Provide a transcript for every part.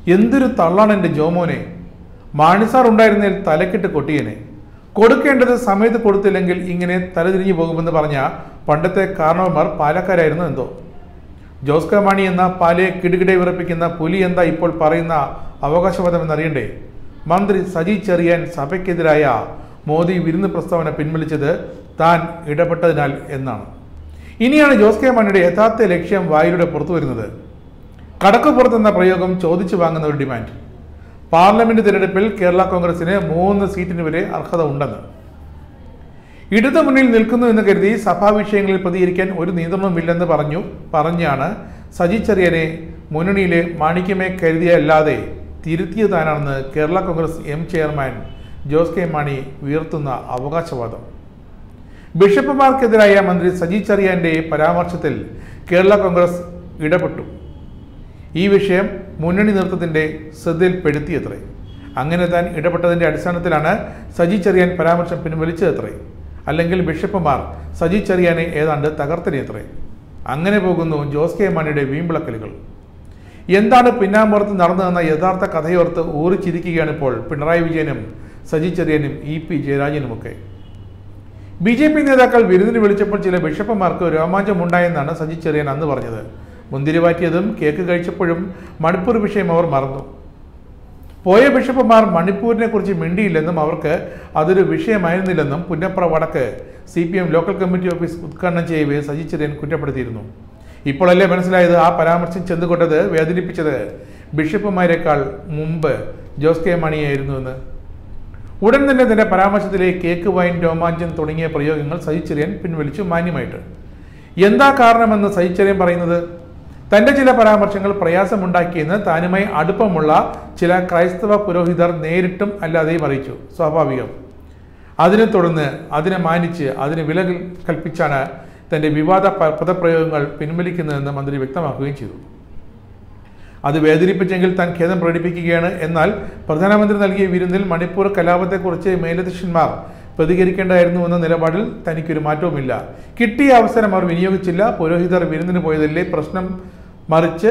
എന്തൊരു തള്ളാണ് എൻ്റെ ജോമോനെ. മാണിസാർ ഉണ്ടായിരുന്നതിൽ തലക്കിട്ട് കൊട്ടിയനെ. കൊടുക്കേണ്ടത് സമയത്ത് കൊടുത്തില്ലെങ്കിൽ ഇങ്ങനെ തലതിരിഞ്ഞു പോകുമെന്ന് പറഞ്ഞ പണ്ടത്തെ കാരണവന്മാർ പാലക്കാരായിരുന്നു എന്തോ. ജോസ് കെ മാണി എന്ന പാലയെ കിടുകിടെ വിറപ്പിക്കുന്ന പുലി എന്താ ഇപ്പോൾ പറയുന്ന അവകാശവാദം എന്നറിയണ്ടേ? മന്ത്രി സജി ചെറിയാൻ സഭയ്ക്കെതിരായ മോദി വിരുന്ന് പ്രസ്താവന പിൻവലിച്ചത് താൻ ഇടപെട്ടതിനാൽ എന്നാണ്. ഇനിയാണ് ജോസ് കെ മാണിയുടെ യഥാർത്ഥ ലക്ഷ്യം വായിലൂടെ പുറത്തു വരുന്നത്. കടക്കുപുറത്തെന്ന പ്രയോഗം ചോദിച്ചു വാങ്ങുന്ന ഒരു ഡിമാൻഡ്. പാർലമെന്റ് തിരഞ്ഞെടുപ്പിൽ കേരള കോൺഗ്രസിന് 3 സീറ്റിന് വരെ അർഹത ഉണ്ടെന്ന്. ഇടതു മുന്നിൽ നിൽക്കുന്നു എന്ന് കരുതി സഭാ വിഷയങ്ങളിൽ പ്രതികരിക്കാൻ ഒരു നിയന്ത്രണവുമില്ലെന്ന് പറഞ്ഞാണ് സജി ചെറിയാനെ മുന്നണിയിലെ മാണിക്യമേ കരുതിയല്ലാതെ തിരുത്തിയതാണെന്ന് കേരള കോൺഗ്രസ് ചെയർമാൻ ജോസ് കെ മാണി ഉയർത്തുന്ന അവകാശവാദം. ബിഷപ്പുമാർക്കെതിരായ മന്ത്രി സജി ചെറിയാന്റെ പരാമർശത്തിൽ കേരള കോൺഗ്രസ് ഇടപെട്ടു. ഈ വിഷയം മുന്നണി നേതൃത്വത്തിന്റെ ശ്രദ്ധയിൽപ്പെടുത്തിയത്രേ. അങ്ങനെ താൻ ഇടപെട്ടതിന്റെ അടിസ്ഥാനത്തിലാണ് സജി ചെറിയാൻ പരാമർശം പിൻവലിച്ചതത്രേ. അല്ലെങ്കിൽ ബിഷപ്പുമാർ സജി ചെറിയാനെ ഏതാണ്ട് തകർത്തനെയത്രേ. അങ്ങനെ പോകുന്നു ജോസ് കെ മാണിയുടെ വീമ്പിളക്കലുകൾ. എന്താണ് പിന്നാമ്പുറത്ത് നടന്നതെന്ന യഥാർത്ഥ കഥയോർത്ത് ഊറിച്ചിരിക്കുകയാണ് ഇപ്പോൾ പിണറായി വിജയനും സജി ചെറിയാനും EP ജയരാജനുമൊക്കെ. BJP നേതാക്കൾ വിരുന്നിന് വിളിച്ചപ്പോൾ ചില ബിഷപ്പുമാർക്ക് രോമാഞ്ചമുണ്ടായെന്നാണ് സജി ചെറിയാൻ അന്ന് പറഞ്ഞത്. മുന്തിരി വാറ്റിയതും കേക്ക് കഴിച്ചപ്പോഴും മണിപ്പൂർ വിഷയം അവർ മറന്നു. പോയ ബിഷപ്പുമാർ മണിപ്പൂരിനെ കുറിച്ച് മിണ്ടിയില്ലെന്നും അവർക്ക് അതൊരു വിഷയമായിരുന്നില്ലെന്നും പുന്നപ്ര വടക്ക് CPM ലോക്കൽ കമ്മിറ്റി ഓഫീസ് ഉദ്ഘാടനം ചെയ്യവേ സജി ചെറിയാൻ കുറ്റപ്പെടുത്തിയിരുന്നു. ഇപ്പോഴല്ലേ മനസ്സിലായത് ആ പരാമർശം ചെന്നുകൊണ്ടത് വേദനിപ്പിച്ചത് ബിഷപ്പുമാരെക്കാൾ മുമ്പ് ജോസ് കെ മാണിയായിരുന്നുവെന്ന്. ഉടൻ തന്നെ തന്റെ പരാമർശത്തിലെ കേക്ക് വൈൻ രോമാഞ്ചം തുടങ്ങിയ പ്രയോഗങ്ങൾ സജി ചെറിയാൻ പിൻവലിച്ചു മാന്യമായിട്ട്. എന്താ കാരണമെന്ന് സജി ചെറിയാൻ പറയുന്നത്? തന്റെ ചില പരാമർശങ്ങൾ പ്രയാസമുണ്ടാക്കിയെന്ന് താനുമായി അടുപ്പമുള്ള ചില ക്രൈസ്തവ പുരോഹിതർ നേരിട്ടും അല്ലാതെയും അറിയിച്ചു. സ്വാഭാവികം. അതിനെ തുടർന്ന് അതിനെ മാനിച്ച് അതിന് വില കൽപ്പിച്ചാണ് തന്റെ വിവാദ പദപ്രയോഗങ്ങൾ പിൻവലിക്കുന്നതെന്ന് മന്ത്രി വ്യക്തമാക്കുകയും ചെയ്തു. അത് വേദനിപ്പിച്ചെങ്കിൽ താൻ ഖേദം പ്രകടിപ്പിക്കുകയാണ്. എന്നാൽ പ്രധാനമന്ത്രി നൽകിയ വിരുന്നിൽ മണിപ്പൂർ കലാപത്തെക്കുറിച്ച് മേലധ്യക്ഷന്മാർ പ്രതികരിക്കേണ്ടായിരുന്നുവെന്ന നിലപാടിൽ തനിക്കൊരു മാറ്റവുമില്ല. കിട്ടിയ അവസരം അവർ വിനിയോഗിച്ചില്ല. പുരോഹിതർ വിരുന്നിന് പോയതല്ലേ പ്രശ്നം, മറിച്ച്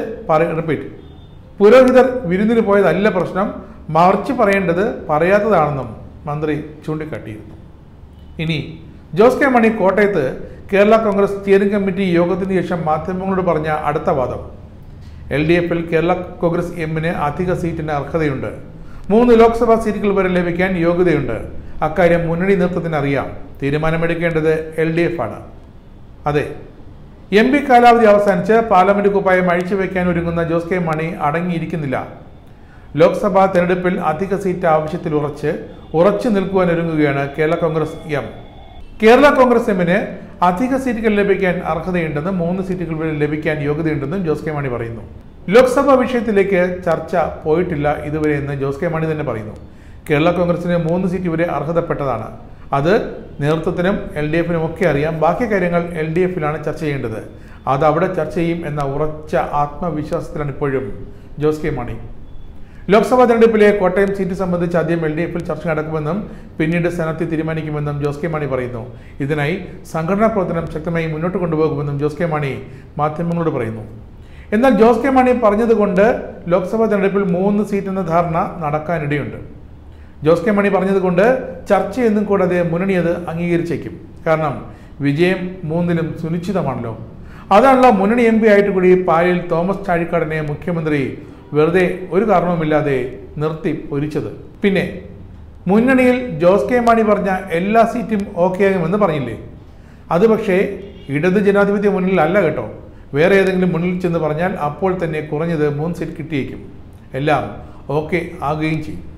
പുരോഹിതർ വിരുന്നിന് പോയതല്ല പ്രശ്നം, മറിച്ച് പറയേണ്ടത് പറയാത്തതാണെന്നും മന്ത്രി ചൂണ്ടിക്കാട്ടിയിരുന്നു. ഇനി ജോസ് കെ മാണി കോട്ടയത്ത് കേരള കോൺഗ്രസ് സ്റ്റിയറിംഗ് കമ്മിറ്റി യോഗത്തിന് ശേഷം മാധ്യമങ്ങളോട് പറഞ്ഞ അടുത്ത വാദം. LDFൽ കേരള കോൺഗ്രസ് എമ്മിന് അധിക സീറ്റിന് അർഹതയുണ്ട്. 3 ലോക്സഭാ സീറ്റുകൾ വരെ ലഭിക്കാൻ യോഗ്യതയുണ്ട്. അക്കാര്യം മുന്നണി നേതൃത്വത്തിന് അറിയാം. തീരുമാനമെടുക്കേണ്ടത് LDF ആണ്. അതെ, MP കാലാവധി അവസാനിച്ച് പാർലമെന്റ് കുപ്പായം അഴിച്ചുവെക്കാൻ ഒരുങ്ങുന്ന ജോസ് കെ മാണി അടങ്ങിയിരിക്കുന്നില്ല. ലോക്സഭാ തെരഞ്ഞെടുപ്പിൽ അധിക സീറ്റ് ആവശ്യത്തിൽ ഉറച്ചു നിൽക്കുവാൻ ഒരുങ്ങുകയാണ് കേരള കോൺഗ്രസ് എം. കേരള കോൺഗ്രസ് എമ്മിന് അധിക സീറ്റുകൾ ലഭിക്കാൻ അർഹതയുണ്ടെന്നും 3 സീറ്റുകൾ വരെ ലഭിക്കാൻ യോഗ്യതയുണ്ടെന്നും ജോസ് കെ മാണി പറയുന്നു. ലോക്സഭാ വിഷയത്തിലേക്ക് ചർച്ച പോയിട്ടില്ല ഇതുവരെ എന്ന് ജോസ് കെ മാണി തന്നെ പറയുന്നു. കേരള കോൺഗ്രസിന് 3 സീറ്റ് വരെ അർഹതപ്പെട്ടതാണ്. അത് നേതൃത്വത്തിനും LDFനും ഒക്കെ അറിയാം. ബാക്കി കാര്യങ്ങൾ LDFലാണ് ചർച്ച ചെയ്യേണ്ടത്. അത് അവിടെ ചർച്ച ചെയ്യും എന്ന ഉറച്ച ആത്മവിശ്വാസത്തിലാണ് ഇപ്പോഴും ജോസ് കെ മാണി. ലോക്സഭാ തെരഞ്ഞെടുപ്പിലെ കോട്ടയം സീറ്റ് സംബന്ധിച്ച് ആദ്യം LDFൽ ചർച്ച നടക്കുമെന്നും പിന്നീട് സെനറ്റിൽ തീരുമാനിക്കുമെന്നും ജോസ് കെ മാണി പറയുന്നു. ഇതിനായി സംഘടനാ പ്രവർത്തനം ശക്തമായി മുന്നോട്ട് കൊണ്ടുപോകുമെന്നും ജോസ് കെ മാണി മാധ്യമങ്ങളോട് പറയുന്നു. എന്നാൽ ജോസ് കെ മാണി പറഞ്ഞതുകൊണ്ട് ലോക്സഭാ തെരഞ്ഞെടുപ്പിൽ 3 സീറ്റ് എന്ന ധാരണ നടക്കാനിടയുണ്ട്. ജോസ് കെ മാണി പറഞ്ഞതുകൊണ്ട് ചർച്ചയൊന്നും കൂടാതെ മുന്നണി അത് അംഗീകരിച്ചേക്കും. കാരണം വിജയം 3ലും സുനിശ്ചിതമാണല്ലോ. അതാണല്ലോ മുന്നണി MP ആയിട്ട് കൂടി പാലിൽ തോമസ് ചാഴിക്കാടനെ മുഖ്യമന്ത്രി വെറുതെ ഒരു കാരണവുമില്ലാതെ നിർത്തി പൊരിച്ചത്. പിന്നെ മുന്നണിയിൽ ജോസ് കെ മാണി പറഞ്ഞ എല്ലാ സീറ്റും ഓക്കെ ആകുമെന്ന് പറഞ്ഞില്ലേ? അത് പക്ഷേ ഇടത് ജനാധിപത്യ മുന്നിലല്ല കേട്ടോ. വേറെ ഏതെങ്കിലും മുന്നിൽ ചെന്ന് പറഞ്ഞാൽ അപ്പോൾ തന്നെ കുറഞ്ഞത് 3 സീറ്റ് കിട്ടിയേക്കും. എല്ലാം ഓക്കെ ആകുകയും ചെയ്യും.